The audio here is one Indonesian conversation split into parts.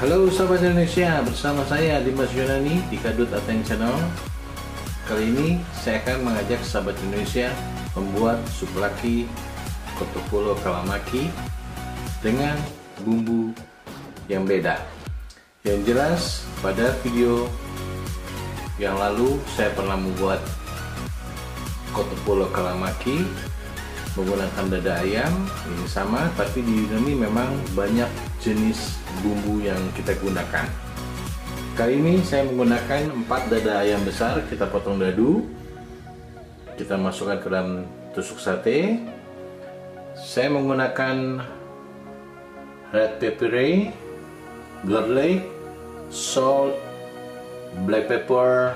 Halo sahabat Indonesia, bersama saya Dimas Yunani di Kadut Athens Channel. Kali ini saya akan mengajak sahabat Indonesia membuat souvlaki Kotopoulo kalamaki dengan bumbu yang beda. Yang jelas pada video yang lalu saya pernah membuat Kotopoulo kalamaki menggunakan dada ayam. Ini sama, tapi di Yunani memang banyak jenis bumbu yang kita gunakan. Kali ini saya menggunakan 4 dada ayam besar. Kita potong dadu, kita masukkan ke dalam tusuk sate. Saya menggunakan red peppery, garlic, salt, black pepper,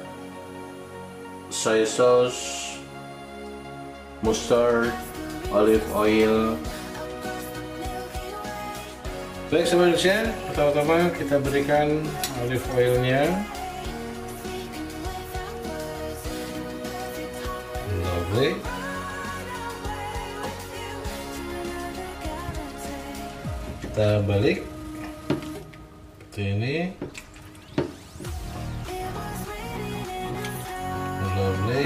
soy sauce, mustard, olive oil. Baik semuanya, pertama-tama kita berikan olive oilnya. Lovely. Kita balik seperti ini. Lovely.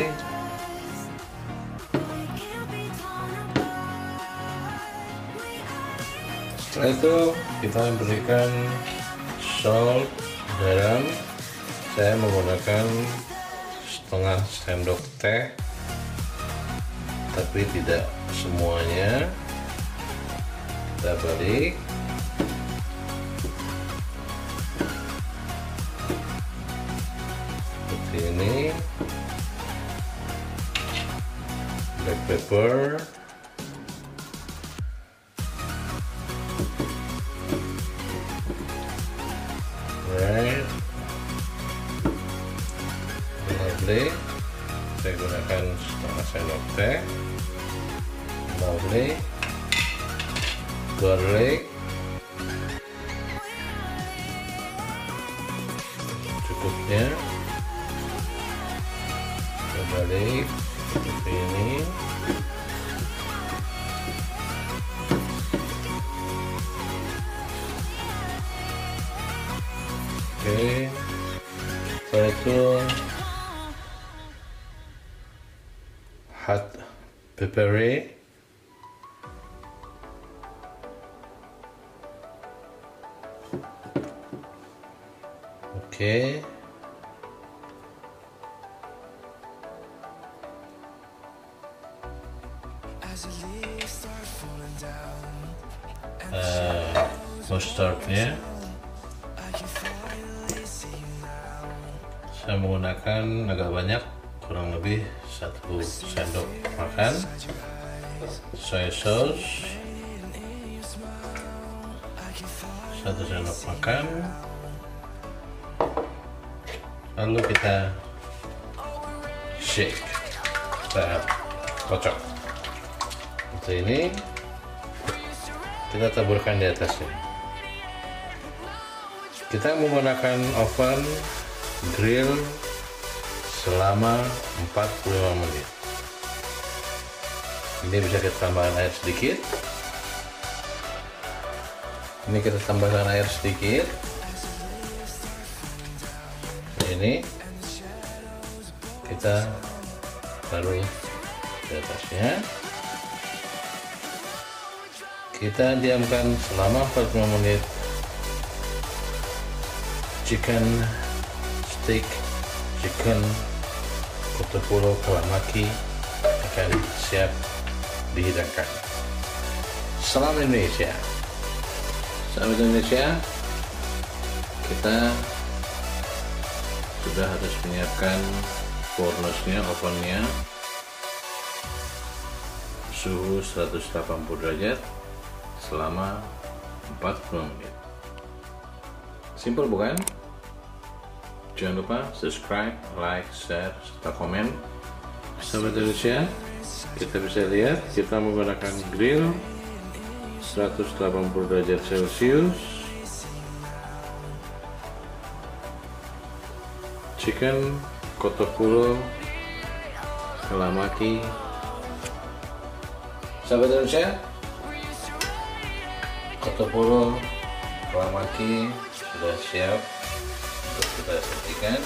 Setelah itu kita berikan salt, garam. Saya menggunakan setengah sendok teh, tapi tidak semuanya. Kita balik. Seperti ini. Black pepper. Right. Lovely. Saya gunakan setengah sendok teh. Lovely. Garlic. Cukupnya. Kita balik seperti ini. Oke, setelah itu hot peppery, oke, mustardnya. Saya menggunakan agak banyak, kurang lebih 1 sendok makan. Soy sauce 1 sendok makan. Lalu kita shake, kita kocok seperti ini. Kita taburkan di atasnya. Kita menggunakan oven grill selama 45 menit. Ini bisa kita tambahkan air sedikit. Ini kita tambahkan air sedikit. Ini kita taruh di atasnya. Kita diamkan selama 45 menit. Chicken Kotopoulo kalamaki akan siap dihidangkan. Salam Indonesia. Salam Indonesia. Kita sudah harus menyiapkan furnace-nya, ovennya, suhu 180 derajat selama 40 menit. Simple bukan? Jangan lupa subscribe, like, share, serta komen. Sahabat Indonesia, kita bisa lihat kita menggunakan grill 180 derajat Celcius. Chicken Kotopoulo kalamaki. Sahabat Indonesia, Kotopoulo Souvlaki sudah siap untuk kita sajikan.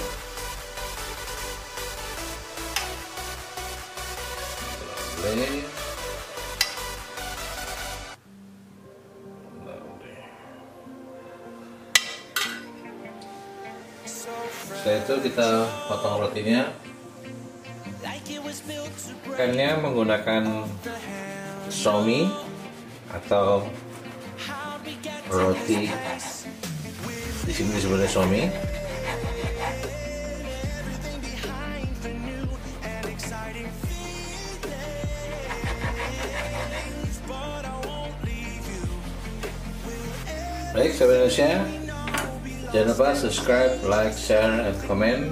Setelah itu kita potong rotinya. Makannya menggunakan somi atau roti, di sini disebutnya somi. Baik, sahabat Indonesia, jangan lupa subscribe, like, share, and comment.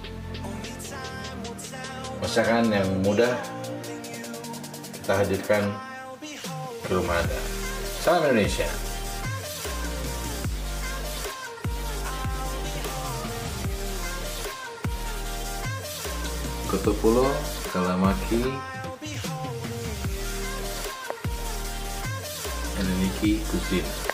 Masakan yang mudah kita hadirkan ke rumah Anda. Salam Indonesia. Kotopoulo, Souvlaki, Ελληνική Κουζίνα.